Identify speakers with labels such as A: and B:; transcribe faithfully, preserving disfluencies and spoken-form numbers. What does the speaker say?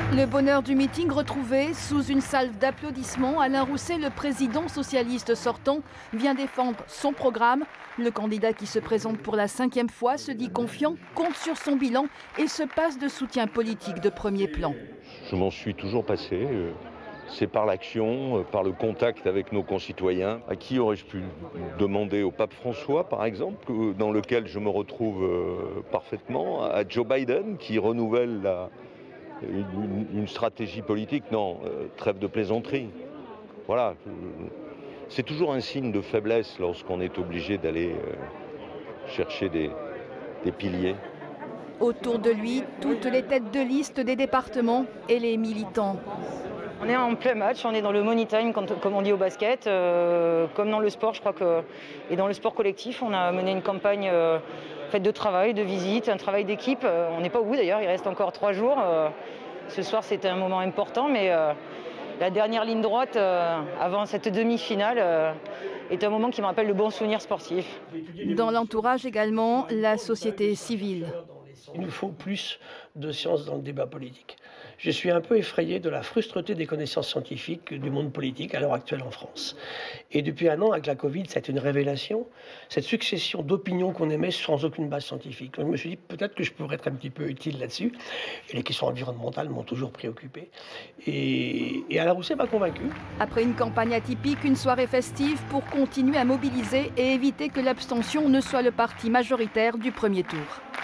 A: Le bonheur du meeting retrouvé sous une salve d'applaudissements. Alain Rousset, le président socialiste sortant, vient défendre son programme. Le candidat qui se présente pour la cinquième fois se dit confiant, compte sur son bilan et se passe de soutien politique de premier plan.
B: Je m'en suis toujours passé. C'est par l'action, par le contact avec nos concitoyens. À qui aurais-je pu demander? Au pape François, par exemple, dans lequel je me retrouve parfaitement. À Joe Biden, qui renouvelle la... Une, une stratégie politique, non, euh, trêve de plaisanterie. Voilà, c'est toujours un signe de faiblesse lorsqu'on est obligé d'aller euh, chercher des, des piliers.
A: Autour de lui, toutes les têtes de liste des départements et les militants.
C: On est en plein match, on est dans le money time, comme on dit au basket, euh, comme dans le sport, je crois que, et dans le sport collectif, on a mené une campagne euh, faite de travail, de visite, un travail d'équipe. Euh, on n'est pas au bout d'ailleurs, il reste encore trois jours. Euh, ce soir, c'était un moment important, mais euh, la dernière ligne droite, euh, avant cette demi-finale, euh, est un moment qui me rappelle le bon souvenir sportif.
A: Dans l'entourage également, la société civile.
D: Il nous faut plus de science dans le débat politique. Je suis un peu effrayé de la frustreté des connaissances scientifiques du monde politique à l'heure actuelle en France. Et depuis un an, avec la Covid, c'est une révélation, cette succession d'opinions qu'on émet sans aucune base scientifique. Donc, je me suis dit peut-être que je pourrais être un petit peu utile là-dessus. Et les questions environnementales m'ont toujours préoccupé. Et, et Alain Rousset m'a convaincu.
A: Après une campagne atypique, une soirée festive pour continuer à mobiliser et éviter que l'abstention ne soit le parti majoritaire du premier tour.